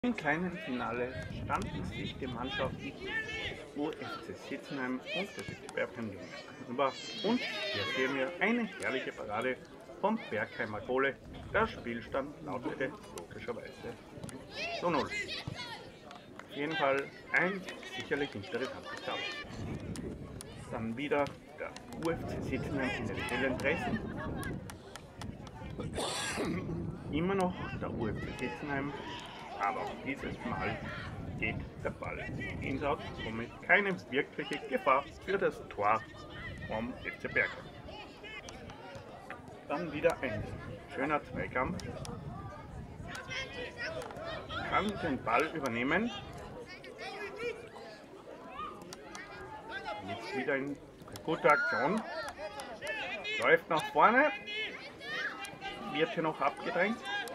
Im kleinen Finale standen sich die Mannschaften UFC Sitzenheim und der SC Bergheim gegenüber. Und hier sehen wir eine herrliche Parade vom Bergheimer Goalie. Der Spielstand lautete logischerweise zu 0. Auf jeden Fall ein sicherlich interessantes Tableau. Dann wieder der UFC Sitzenheim in den hellen Dressen. Immer noch der UFC Sitzenheim. Aber auch dieses Mal geht der Ball ins Aus, somit keine wirkliche Gefahr für das Tor vom FC Bergheim. Dann wieder ein schöner Zweikampf. Kann den Ball übernehmen. Jetzt wieder eine gute Aktion. Läuft nach vorne. Wird hier noch abgedrängt.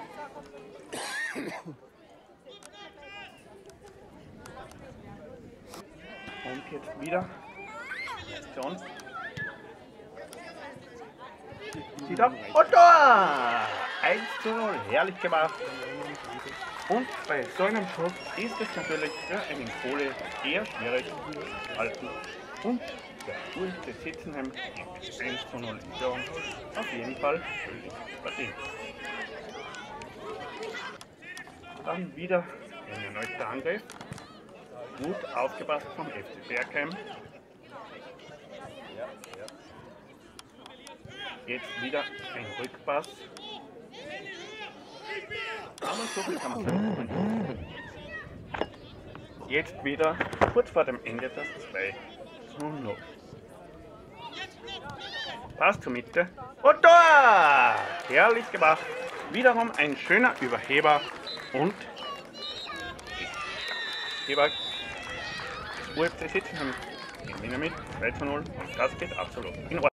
Und jetzt wieder Aktion. Sieht ab. Und Tor! 1:0, herrlich gemacht. Und bei so einem Schuss ist es natürlich für einen Goalie eher schwierig zu halten. Und der UFC Sitzenheim geht 1:0 in Führung. Auf jeden Fall völlig verdient. Dann wieder ein erneuter Angriff. Gut aufgepasst vom FC Bergheim. Jetzt wieder ein Rückpass. Aber so viel kann man tun. Jetzt wieder kurz vor dem Ende das 2:0. Pass zur Mitte. Und Tor! Herrlich gemacht. Wiederum ein schöner Überheber und Heber. UFC Sitzenheim gewinnen mit 2:0 und das geht absolut in Ordnung.